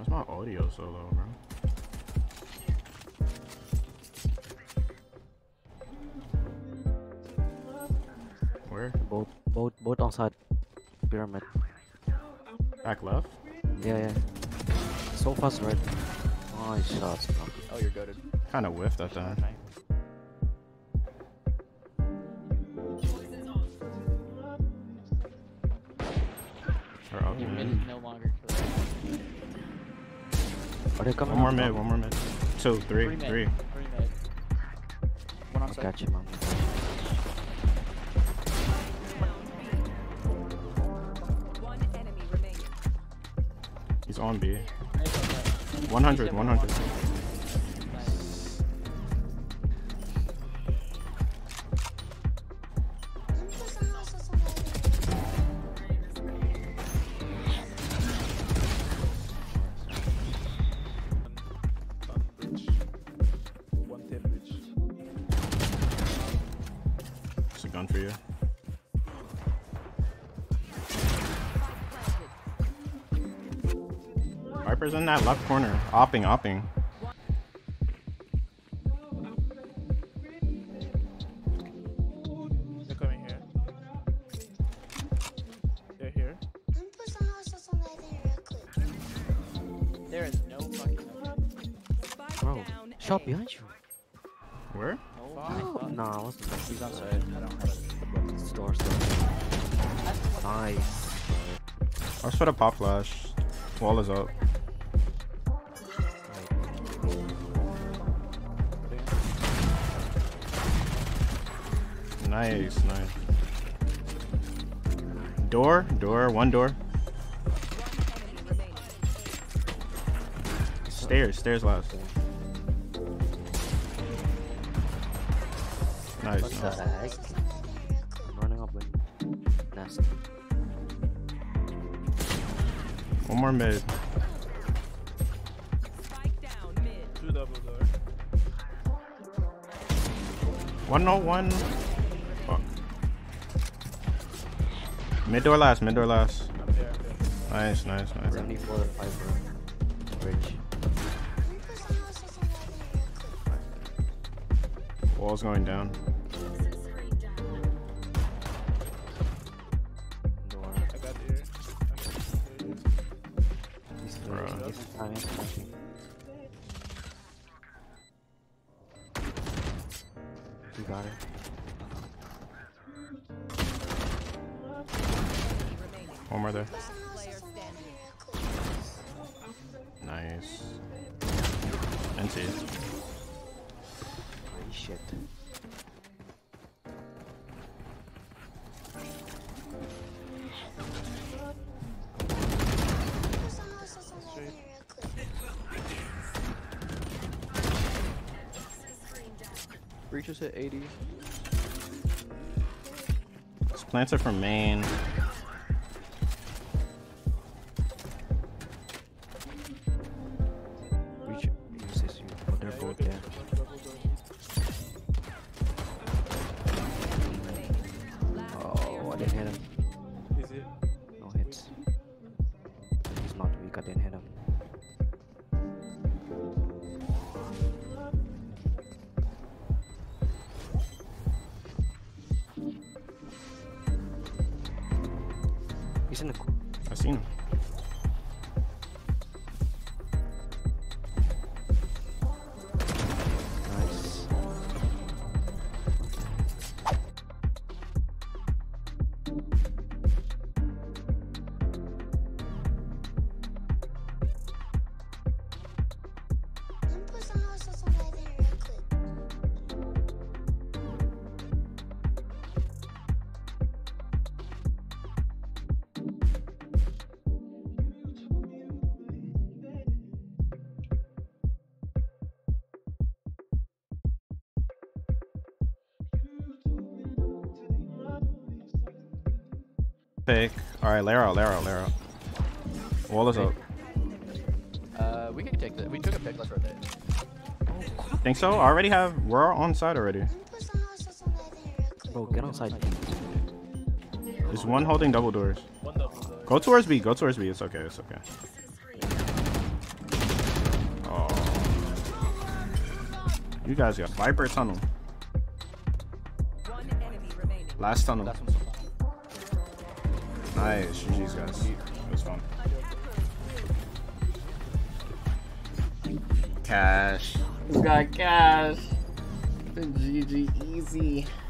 Why's my audio so low, bro? Where? Both outside pyramid. Back left? Yeah. So fast, right? Nice shots, bro. Oh, you're goated. Kind of whiffed that time. Or up Your mid. mid is no longer killed. Are they coming? One more up mid, top? one more mid. Two, three. Three mid. One on I side. got you, man. One enemy remaining. He's on B. Nice on that. 100, 100. Nice. It's a gun for you. Viper's in that left corner. Opping. They're coming here. They're here. There is no fucking way. Spike Bro, down. shot A. behind you. Where? Oh Fuck. my god. Nah, what's the He's on side. I don't have it. store? Nice. I was for the pop flash. Wall is up. Nice. Door, one door. One enemy remaining. Stairs last. Nice. What the heck? I'm running up with nest. One more mid. Spike down mid. Two double door. 101. Fuck. Mid door last. I'm there. Nice. 74 to 5 bridge. Wall's going down. Door. I got here. He's Bruh. he's timing, flashing. You got it. Remaining. One more there. Last player standing. Nice. NT. Holy shit. Breaches hit 80. This plants are from main. Reach uses you. Oh, they're both there. Double door. Last Oh, I didn't hit him. Is it? No hits. He's not weak, I didn't hit him. He's in the I seen him. nice. Pick. Alright, layer out. Wall is up. We can take that. We took a pick. Let's rotate. Think so? We're on side already. Bro, get outside. There's one holding double doors. One double door. Go towards B. It's okay. You guys got Viper tunnel. One enemy remaining. Last tunnel. That's what's up. Nice. GG's, guys. It was fun. Cash. This guy cash. GG easy.